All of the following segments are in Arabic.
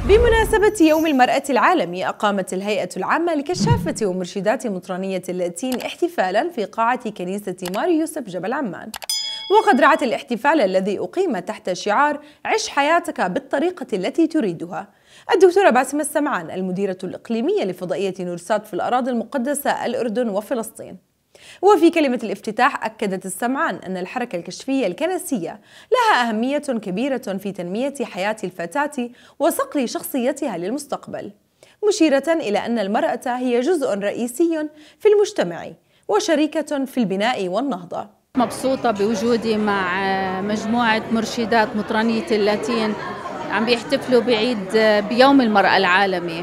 بمناسبة يوم المرأة العالمي، أقامت الهيئة العامة لكشافة ومرشدات مطرانية اللاتين احتفالاً في قاعة كنيسة ماري يوسف جبل عمان. وقد رعت الاحتفال الذي أقيم تحت شعار عش حياتك بالطريقة التي تريدها الدكتورة باسمة السمعان، المديرة الإقليمية لفضائية نورسات في الأراضي المقدسة الأردن وفلسطين. وفي كلمة الافتتاح أكدت السمعان أن الحركة الكشفية الكنسية لها أهمية كبيرة في تنمية حياة الفتاة وصقل شخصيتها للمستقبل، مشيرة إلى أن المرأة هي جزء رئيسي في المجتمع وشريكة في البناء والنهضة. مبسوطة بوجودي مع مجموعة مرشدات مطرانية اللاتين عم بيحتفلوا بيوم المرأة العالمي،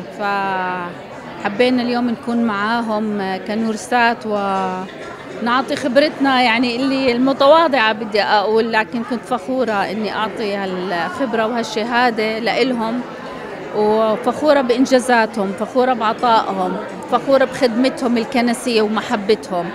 فحبينا اليوم نكون معاهم كنورسات ونعطي خبرتنا، يعني اللي المتواضعة بدي أقول، لكن كنت فخورة إني أعطي هالخبرة وهالشهادة لإلهم، وفخورة بإنجازاتهم، فخورة بعطائهم، فخورة بخدمتهم الكنسية ومحبتهم.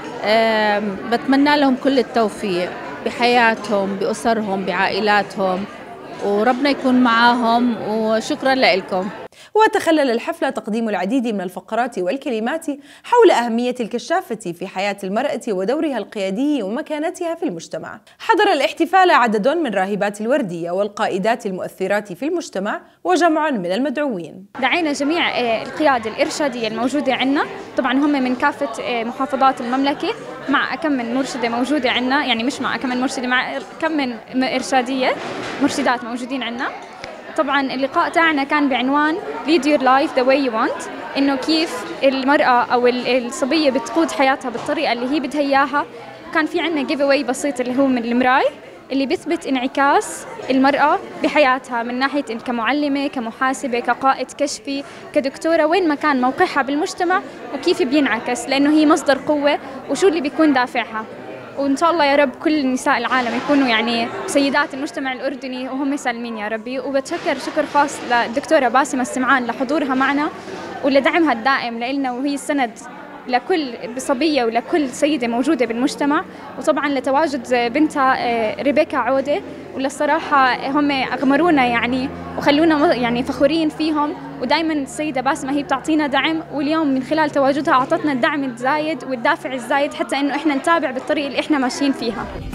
بتمنى لهم كل التوفيق بحياتهم، بأسرهم، بعائلاتهم، وربنا يكون معاهم، وشكرا لكم. وتخلل الحفل تقديم العديد من الفقرات والكلمات حول أهمية الكشافة في حياة المرأة ودورها القيادي ومكانتها في المجتمع. حضر الاحتفال عدد من راهبات الوردية والقائدات المؤثرات في المجتمع وجمع من المدعوين. دعينا جميع القيادة الإرشادية الموجودة عندنا، طبعا هم من كافة محافظات المملكة، مع كم من مرشدة موجودة عندنا، يعني مش مع كم من مرشدة، مع كم من إرشادية مرشدات موجودين عندنا. طبعا اللقاء تاعنا كان بعنوان Lead Your Life the Way You Want، إنه كيف المرأة أو الصبية بتقود حياتها بالطريقة اللي هي بدها إياها. كان في عنا give away بسيط اللي هو من المراي اللي بيثبت انعكاس المرأة بحياتها من ناحية كمعلمة، كمحاسبة، كقائد كشفي، كدكتورة، وين ما كان موقعها بالمجتمع وكيف بينعكس، لأنه هي مصدر قوة وشو اللي بيكون دافعها. وإن شاء الله يا رب كل نساء العالم يكونوا يعني سيدات المجتمع الأردني وهم سالمين يا ربي. وبتشكر شكر خاص للدكتورة باسمة السمعان لحضورها معنا ولدعمها الدائم لنا، وهي السند لكل صبية ولكل سيدة موجودة بالمجتمع، وطبعا لتواجد بنتها ريبيكا عودة، وللصراحة هم أغمرونا يعني وخلونا يعني فخورين فيهم. ودائما السيدة باسمة هي بتعطينا دعم، واليوم من خلال تواجدها أعطتنا الدعم الزايد والدافع الزايد حتى إنه إحنا نتابع بالطريق اللي إحنا ماشيين فيها.